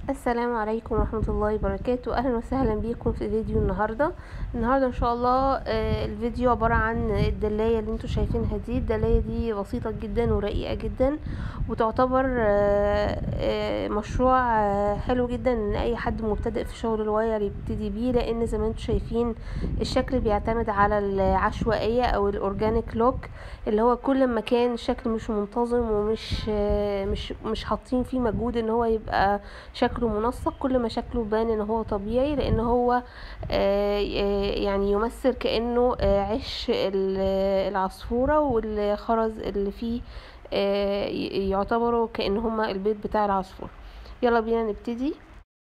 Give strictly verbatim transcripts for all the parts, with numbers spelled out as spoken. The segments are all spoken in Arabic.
السلام عليكم ورحمة الله وبركاته. اهلا وسهلا بيكم في فيديو النهاردة النهاردة ان شاء الله. آه، الفيديو عبارة عن الدلاية اللي انتوا شايفينها دي. الدلاية دي بسيطة جدا ورقيقة جدا، وتعتبر آه، آه، مشروع آه، حلو جدا ان اي حد مبتدئ في شغل الواير يبتدي بيه، لان زي ما انتوا شايفين الشكل بيعتمد على العشوائية او الاورجانيك لوك، اللي هو كل ما كان الشكل مش منتظم ومش آه، مش مش حاطين فيه مجهود ان هو يبقى شكله منسق، كل ما شكله بان ان هو طبيعي، لان هو آه، يعني يمثل كأنه آه، عش العصفورة والخرز اللي فيه آه، يعتبروا كأن هما البيت بتاع العصفور. يلا بينا نبتدي.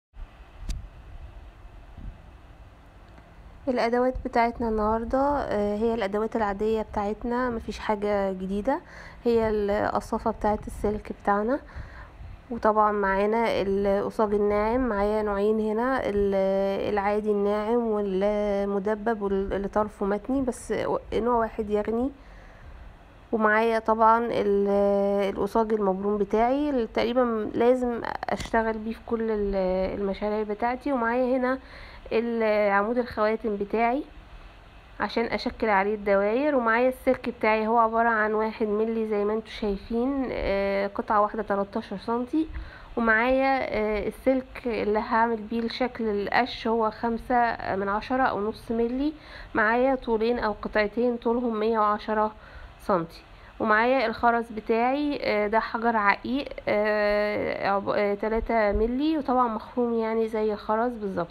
الادوات بتاعتنا النهاردة آه، هي الادوات العادية بتاعتنا، مفيش حاجة جديدة. هي القصافة بتاعت السلك بتاعنا، وطبعا معانا القصاج الناعم. معايا نوعين هنا، العادي الناعم والمدبب واللي طرفه متني، بس نوع واحد يغني. ومعايا طبعا القصاج المبروم بتاعي اللي تقريبا لازم اشتغل بيه في كل المشاريع بتاعتي. ومعايا هنا العمود الخواتم بتاعي عشان اشكل عليه الدوائر. ومعايا السلك بتاعي، هو عبارة عن واحد ملي زي ما انتوا شايفين، قطعة واحدة تلاتاشر سنتي. ومعايا السلك اللي هعمل بيه الشكل القش، هو خمسة من عشرة او نص ملي. معايا طولين او قطعتين طولهم مية وعشرة سنتي. ومعايا الخرز بتاعي، ده حجر عقيق تلاتة ملي، وطبعا مخروم يعني زي الخرز بالظبط.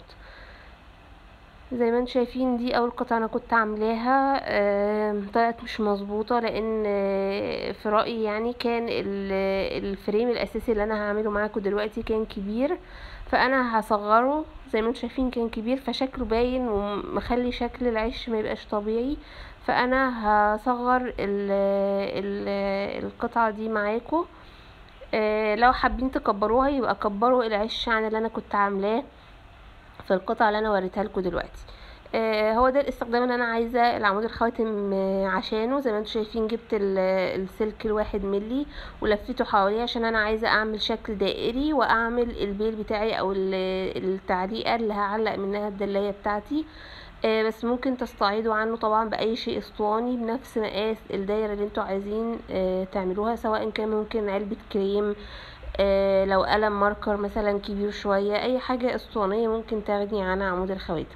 زي ما انتم شايفين دي اول قطعه انا كنت عاملاها، طلعت مش مظبوطه، لان في رايي يعني كان الفريم الاساسي اللي انا هعمله معاكم دلوقتي كان كبير، فانا هصغره. زي ما انتم شايفين كان كبير، فشكله باين ومخلي شكل العش ما يبقاش طبيعي، فانا هصغر ال ال القطعه دي معاكم. لو حابين تكبروها يبقى كبروا العش عن اللي انا كنت عاملاه في القطعه اللي انا وريتها لكم دلوقتي. آه هو ده الاستخدام اللي انا عايزه العمود الخواتم آه عشانه. زي ما انتم شايفين جبت السلك الواحد ملي ولفيته حواليه، عشان انا عايزه اعمل شكل دائري واعمل البيل بتاعي او التعليقه اللي هعلق منها الدلايه بتاعتي. آه بس ممكن تستعيضوا عنه طبعا باي شيء اسطواني بنفس مقاس الدايره اللي انتوا عايزين آه تعملوها، سواء كان ممكن علبه كريم، آه لو قلم ماركر مثلا كبير شوية، اي حاجة اسطوانية ممكن تغني عن عمود الخواتم.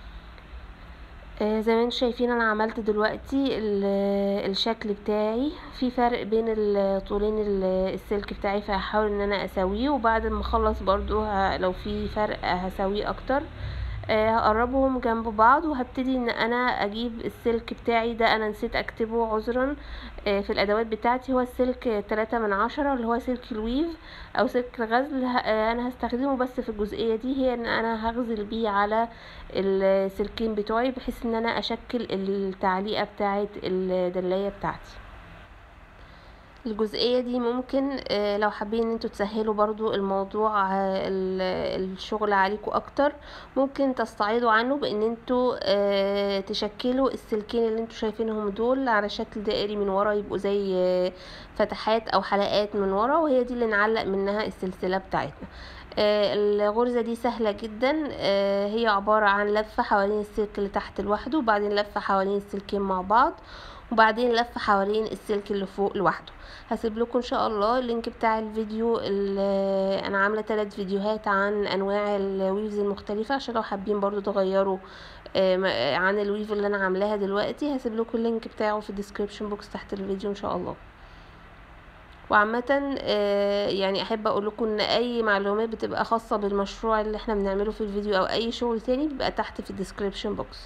آه زي ما انتم شايفين انا عملت دلوقتي الشكل بتاعي. في فرق بين طولين السلك بتاعي، فهحاول ان انا اسويه، وبعد ما اخلص برضو لو في فرق هسويه اكتر. هقربهم جنب بعض، وهبتدي ان انا اجيب السلك بتاعي ده. انا نسيت اكتبه عذرا في الادوات بتاعتي. هو السلك تلاتة من عشرة، اللي هو سلك الويف او سلك الغزل. انا هستخدمه بس في الجزئية دي، هي ان انا هغزل بيه على السلكين بتوعي، بحيث ان انا اشكل التعليقة بتاعت الدلاية بتاعتي. الجزئية دي ممكن لو حابين ان انتوا تسهلوا برضو الموضوع الشغل عليكم اكتر، ممكن تستعيضوا عنه بان انتوا تشكلوا السلكين اللي انتوا شايفينهم دول على شكل دائري من ورا، يبقوا زي فتحات او حلقات من ورا، وهي دي اللي نعلق منها السلسلة بتاعتنا. الغرزة دي سهلة جدا، هي عبارة عن لفة حوالين السلك اللي تحت لوحده، وبعدين لفة حوالين السلكين مع بعض، وبعدين لفة حوالين السلك اللي فوق لوحده. هسيب لكم ان شاء الله اللينك بتاع الفيديو. انا عامله ثلاث فيديوهات عن انواع الويفز المختلفه، عشان لو حابين برضو تغيروا عن الويف اللي انا عاملاها دلوقتي. هسيب لكم اللينك بتاعه في الديسكريبشن بوكس تحت الفيديو ان شاء الله. وعامة يعني احب اقول لكم ان اي معلومات بتبقى خاصة بالمشروع اللي احنا بنعمله في الفيديو او اي شغل تاني بيبقى تحت في الديسكريبشن بوكس.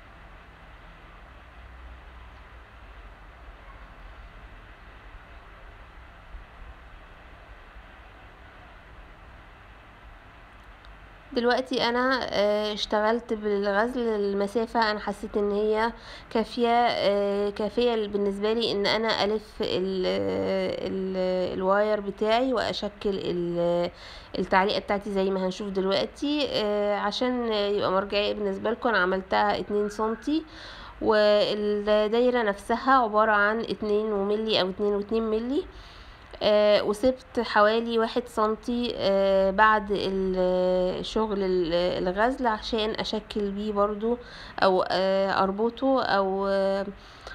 دلوقتي انا اشتغلت بالغزل المسافة، انا حسيت ان هي كافية كافية بالنسبة لي ان انا الف ال ال الواير بتاعي واشكل التعليقة بتاعتي زي ما هنشوف دلوقتي. عشان يبقى مرجعية بالنسبة لكم، انا عملتها اتنين سنتي، والدايرة نفسها عبارة عن اتنين وملي او اتنين واتنين ملي. آه وسبت حوالي واحد سنتي آه بعد الشغل الغزل عشان اشكل بيه برضو او آه اربطه او آه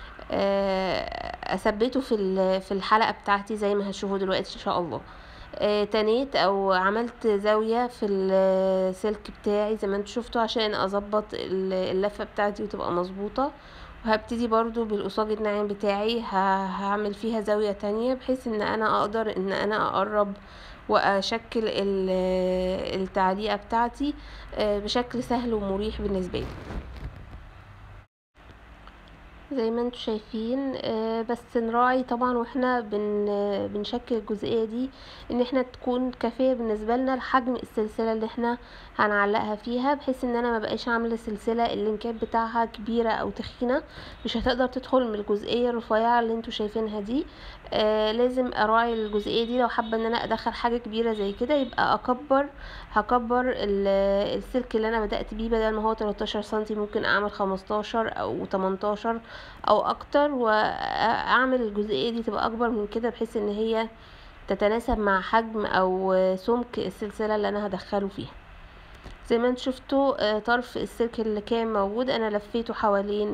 اثبته في في الحلقة بتاعتي زي ما هتشوفوا دلوقتي ان شاء الله. آه تنيت او عملت زاوية في السلك بتاعي زي ما انتوا شفتوا عشان اظبط اللفة بتاعتي وتبقى مظبوطة. وهبتدي برضو بالقصاج الناعم بتاعي هعمل فيها زاوية تانية بحيث ان انا اقدر ان انا اقرب واشكل التعليقة بتاعتي بشكل سهل ومريح بالنسبة لي زي ما انتوا شايفين. بس نراعي طبعا واحنا بن بنشكل الجزئيه دي ان احنا تكون كافيه بالنسبه لنا لحجم السلسله اللي احنا هنعلقها فيها بحيث ان انا ما بقاش عامله سلسله اللينكات بتاعها كبيره او تخينه مش هتقدر تدخل من الجزئيه الرفيعه اللي انتوا شايفينها دي. آه لازم اراعي الجزئيه دي لو حابه ان انا ادخل حاجه كبيره زي كده يبقى اكبر هكبر السلك اللي انا بدات بيه بدل ما هو تلتاشر سنتي ممكن اعمل خمستاشر او تمنتاشر او اكتر واعمل الجزئيه دي تبقى اكبر من كده بحيث ان هي تتناسب مع حجم او سمك السلسله اللي انا هدخله فيها. زي ما انتوا شفتوا طرف السلك اللي كان موجود انا لفيته حوالين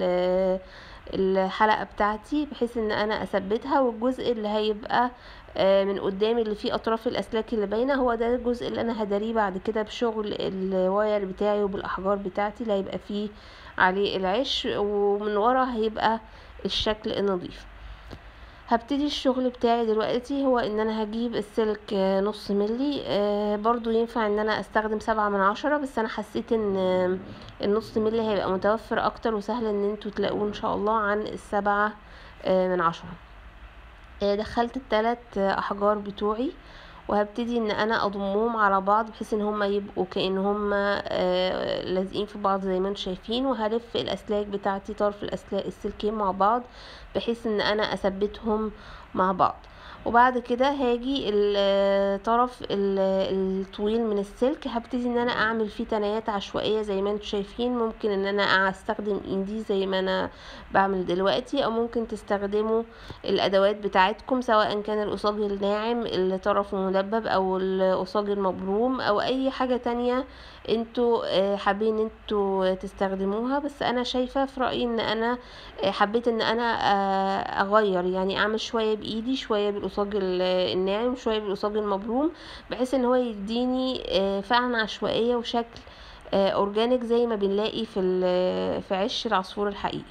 الحلقه بتاعتي بحيث ان انا اثبتها والجزء اللي هيبقى من قدام اللي فيه اطراف الاسلاك اللي باينه هو ده الجزء اللي انا هداريه بعد كده بشغل الواير بتاعي وبالاحجار بتاعتي اللي هيبقى فيه عليه العش ومن ورا هيبقى الشكل النظيف. هبتدي الشغل بتاعي دلوقتي هو ان انا هجيب السلك نص ملي آه برضو ينفع ان انا استخدم سبعة من عشرة بس انا حسيت ان النص ملي هيبقى متوفر اكتر وسهل ان انتوا تلاقوه ان شاء الله عن السبعة آه من عشرة. آه دخلت الثلاث احجار بتوعي وهبتدي ان انا اضمهم على بعض بحيث ان هما يبقوا كأن هما آه لازقين في بعض زي ما انتم شايفين وهلف الاسلاك بتاعتي طرف الاسلاك السلكين مع بعض بحيث ان انا اثبتهم مع بعض. وبعد كده هاجي الطرف الطويل من السلك هبتدي ان انا اعمل فيه تنايات عشوائيه زي ما انتم شايفين ممكن ان انا استخدم ايدي زي ما انا بعمل دلوقتي او ممكن تستخدموا الادوات بتاعتكم سواء كان القصاج الناعم اللي طرفه مدبب او القصاج المبروم او اي حاجه تانية انتوا حابين انتوا تستخدموها. بس انا شايفه في رايي ان انا حبيت ان انا اغير يعني اعمل شويه بايدي شويه بالقصاج الناعم شويه بالقصاج المبروم بحيث ان هو يديني فعلا عشوائيه وشكل اورجانيك زي ما بنلاقي في في عش العصفور الحقيقي.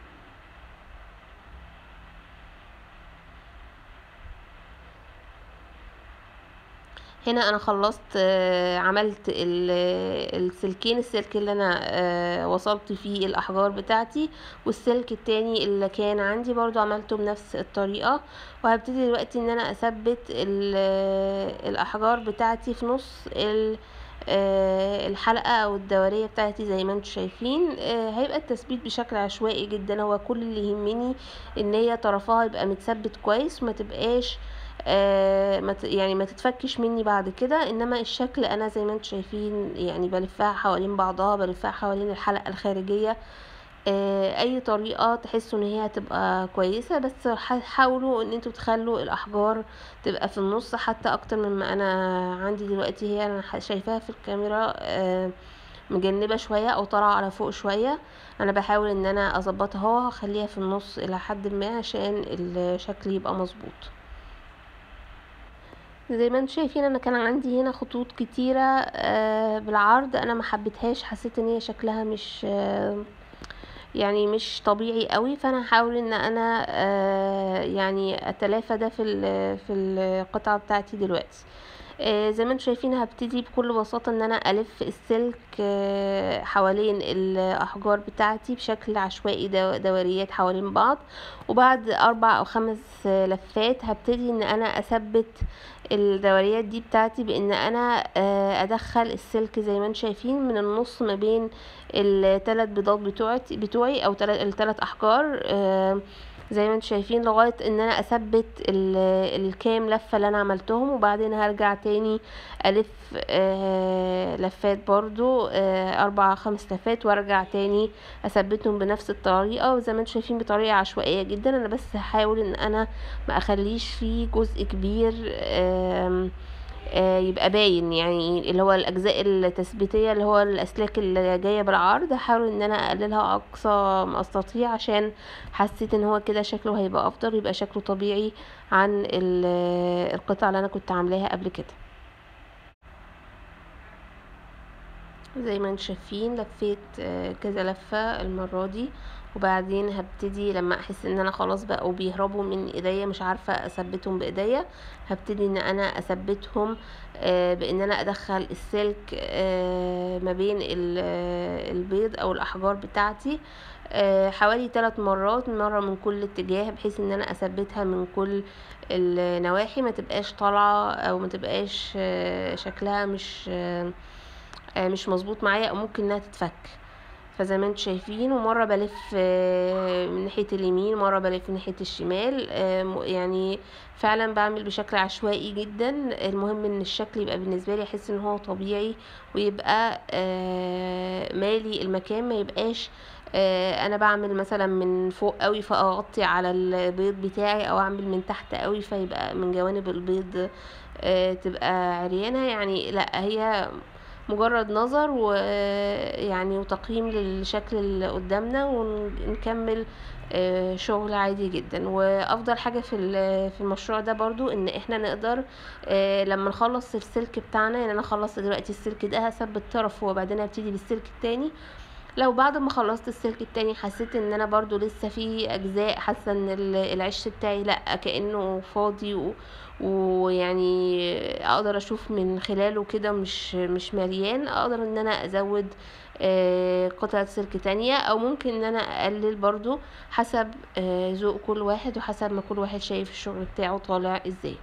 هنا انا خلصت عملت السلكين السلك اللي انا وصلت فيه الاحجار بتاعتي والسلك التاني اللي كان عندي برضو عملته بنفس الطريقة وهبتدي دلوقتي ان انا اثبت الاحجار بتاعتي في نص الحلقة او الدورية بتاعتي زي ما انتم شايفين. هيبقى التثبيت بشكل عشوائي جدا هو كل اللي يهمني ان هي طرفها يبقى متثبت كويس وما تبقاش آه يعني ما تتفكش مني بعد كده انما الشكل انا زي ما انتم شايفين يعني بلفها حوالين بعضها بلفها حوالين الحلقة الخارجية آه اي طريقة تحسوا ان هي هتبقى كويسة بس حاولوا ان انتوا تخلوا الاحجار تبقى في النص حتى اكتر مما انا عندي دلوقتي هي انا شايفاها في الكاميرا آه مجنبة شوية او طالعة على فوق شوية انا بحاول ان انا اظبطها واخليها في النص الى حد ما عشان الشكل يبقى مظبوط. زي ما انتم شايفين انا كان عندي هنا خطوط كتيرة آه بالعرض انا ما حبيتهاش حسيت ان هي شكلها مش آه يعني مش طبيعي قوي فانا هحاول ان انا آه يعني اتلافى ده في في القطعة بتاعتي دلوقتي. آه زي ما انتم شايفين هبتدي بكل بساطة ان انا الف السلك آه حوالين الاحجار بتاعتي بشكل عشوائي دوريات حوالين بعض وبعد اربع او خمس لفات هبتدي ان انا اثبت الدوريات دي بتاعتي بان انا آه ادخل السلك زي ما انتم شايفين من النص ما بين الثلاث بيضات بتوعي بتوعي او الثلاث احجار آه زي ما انتم شايفين لغايه ان انا اثبت الكام لفه اللي انا عملتهم، وبعدين هرجع تاني الف آه لفات برضو آه اربع خمس لفات، وارجع تاني اثبتهم بنفس الطريقه. وزي ما انتم شايفين بطريقه عشوائيه جدا، انا بس هحاول ان انا ما اخليش فيه جزء كبير آه آه يبقى باين، يعني اللي هو الاجزاء التثبيتيه اللي هو الاسلاك اللي جايه بالعرض، هحاول ان انا اقللها اقصى ما استطيع، عشان حسيت ان هو كده شكله هيبقى افضل، يبقى شكله طبيعي عن القطعه اللي انا كنت عاملاها قبل كده. زي ما انتم شايفين لفيت كذا لفه المره دي، وبعدين هبتدي لما احس ان انا خلاص بقوا بيهربوا من ايديا مش عارفه اثبتهم بايديا، هبتدي ان انا اثبتهم بان انا ادخل السلك ما بين البيض او الاحجار بتاعتي حوالي ثلاث مرات، مره من كل اتجاه، بحيث ان انا اثبتها من كل النواحي، ما تبقاش طالعه او ما تبقاش شكلها مش مش مظبوط معايا او ممكن انها تتفك. فزي ما انتم شايفين، ومره بلف من ناحيه اليمين، مره بلف من ناحيه الشمال، يعني فعلا بعمل بشكل عشوائي جدا. المهم ان الشكل يبقى بالنسبه لي احس ان هو طبيعي، ويبقى مالي المكان، ما يبقاش انا بعمل مثلا من فوق قوي فاغطي على البيض بتاعي، او اعمل من تحت قوي فيبقى من جوانب البيض تبقى عريانه. يعني لا، هي مجرد نظر ويعني وتقييم للشكل اللي قدامنا، ونكمل شغل عادي جدا. وافضل حاجة في في المشروع ده برضو ان احنا نقدر لما نخلص السلك بتاعنا، يعني انا خلصت دلوقتي السلك ده هثبت طرفه وبعدين ابتدي بالسلك التاني. لو بعد ما خلصت السلك التاني حسيت ان انا برضو لسه في اجزاء حاسه ان العش بتاعي لا كانه فاضي و... ويعني اقدر اشوف من خلاله كده مش مش مليان، اقدر ان انا ازود آه قطعة سلك تانية، او ممكن ان انا اقلل برضو حسب آه ذوق كل واحد، وحسب ما كل واحد شايف الشغل بتاعه طالع ازاي.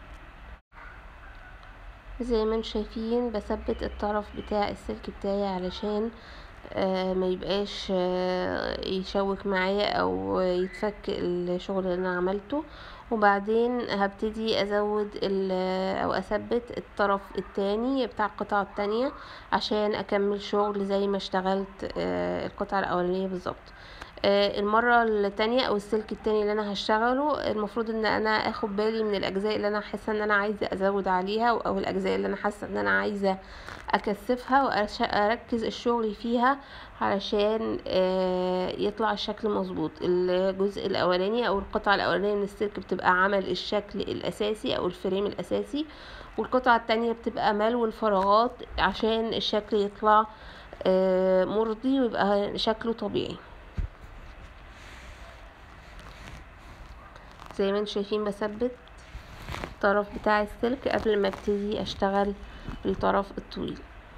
زي ما انتم شايفين بثبت الطرف بتاع السلك بتاعي علشان آه ما يبقاش آه يشوك معايا او يتفك الشغل اللي انا عملته. وبعدين هبتدي ازود او اثبت الطرف التاني بتاع القطعة التانية عشان اكمل شغل زي ما اشتغلت آه القطعة الاولانية بالظبط. المرة التانية او السلك التاني اللي انا هشتغله، المفروض ان انا اخد بالي من الاجزاء اللي انا حاسة ان انا عايزة ازود عليها، او الاجزاء اللي انا حاسة ان انا عايزة اكثفها، واركز الشغل فيها علشان يطلع الشكل مظبوط. الجزء الاولاني او القطعة الاولانية من السلك بتبقى عمل الشكل الاساسي او الفريم الاساسي، والقطعة التانية بتبقى ملو الفراغات عشان الشكل يطلع مرضي ويبقى شكله طبيعي. زي ما انتم شايفين بثبت الطرف بتاع السلك قبل ما ابتدي اشتغل بالطرف الطويل.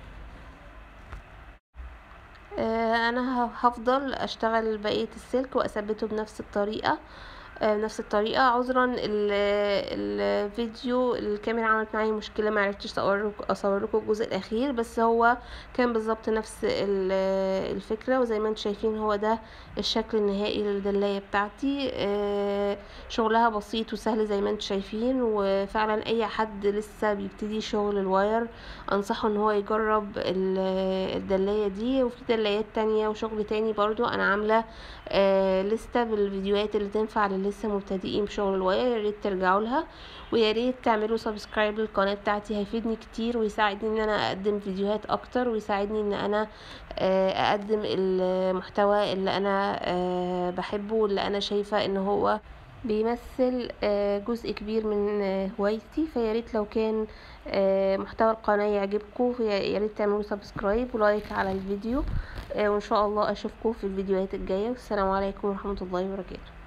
آه انا هفضل اشتغل بقية السلك واثبته بنفس الطريقة بنفس الطريقة. عذرا الفيديو الكاميرا عملت معايا مشكلة، ما عرفتش اصور لكم الجزء الاخير، بس هو كان بالظبط نفس الفكرة. وزي ما انتم شايفين هو ده الشكل النهائي للدلاية بتاعتي. شغلها بسيط وسهل زي ما انتم شايفين، وفعلا اي حد لسه بيبتدي شغل الواير انصحه ان هو يجرب الدلاية دي. وفي دلايات تانية وشغل تاني برضو انا عاملة لستة بالفيديوهات اللي تنفع لسه مبتدئين بشغل الواير، يا ريت ترجعوا لها، ويا ريت تعملوا سبسكرايب للقناه بتاعتي، هيفيدني كتير ويساعدني ان انا اقدم فيديوهات اكتر، ويساعدني ان انا اقدم المحتوى اللي انا بحبه واللي انا شايفه ان هو بيمثل جزء كبير من هوايتي. فيا ريت لو كان محتوى القناه يعجبكم يا ريت تعملوا سبسكرايب ولايك على الفيديو، وان شاء الله اشوفكم في الفيديوهات الجايه. والسلام عليكم ورحمه الله وبركاته.